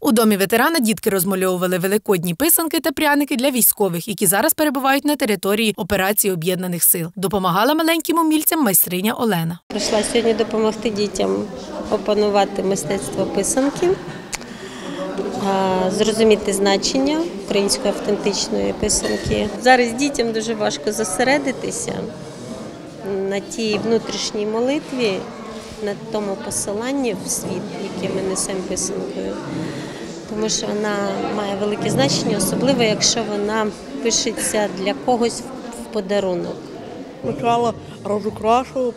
У домі ветерана дітки розмальовували великодні писанки та пряники для військових, які зараз перебувають на території операції Об'єднаних сил. Допомагала маленьким умільцям майстриня Олена. Прийшла сьогодні допомогти дітям опанувати мистецтво писанки, зрозуміти значення української автентичної писанки. Зараз дітям дуже важко зосередитися на тій внутрішній молитві, на тому посиланні в світ, яке ми несемо писанкою. Тому що вона має велике значення, особливо якщо вона пишеться для когось в подарунок. Сначала разукрашивал,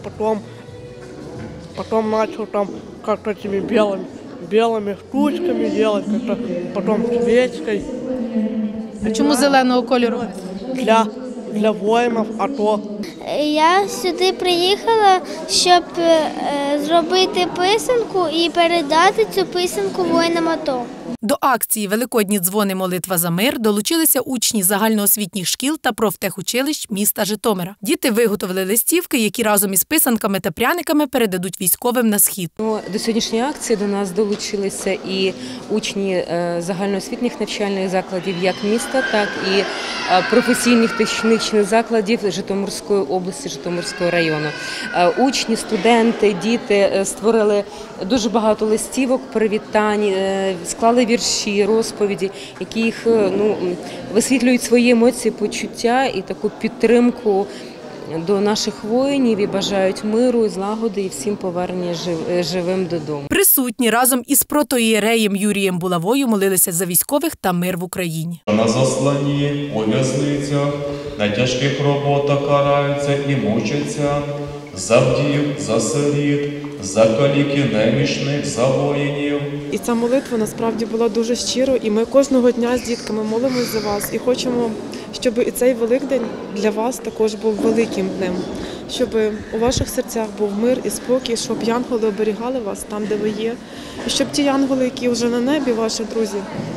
потом начал там как-то этими белыми штучками делать, как-то потом свечкой. А чому зеленого кольору? Для воїнів АТО. Я сюди приїхала, щоб зробити писанку і передати цю писанку воїнам АТО. До акції «Великодні дзвони. Молитва за мир» долучилися учні загальноосвітніх шкіл та профтехучилищ міста Житомира. Діти виготовили листівки, які разом із писанками та пряниками передадуть військовим на схід. До сьогоднішньої акції до нас долучилися і учні загальноосвітніх навчальних закладів як міста, так і професійних технічних закладів Житомирської області, Житомирського району. Учні, студенти, діти створили дуже багато листівок, привітань, склали вірші, розповіді, які їх висвітлюють свої емоції, почуття і таку підтримку до наших воїнів і бажають миру, злагоди і всім повернення живим додому. Присутні разом із протоієреєм Юрієм Булавою молилися за військових та мир в Україні. На засланні, у в'язницях, на тяжких роботах караються і мучаться, за вдів, за сиріт, за каліки немічних, за воїнів. І ця молитва насправді була дуже щиро, і ми кожного дня з дітками молимось за вас і хочемо, щоб і цей Великдень для вас також був великим днем, щоб у ваших серцях був мир і спокій, щоб янголи оберігали вас там, де ви є, і щоб ті янголи, які вже на небі, ваші друзі,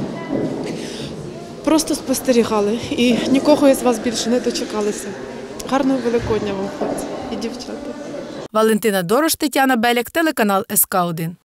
просто спостерігали і нікого із вас більше не дочекалися. Гарного Великодня вам, хлопці і дівчата. Валентина Дорош, Тетяна Беляк, телеканал СК1.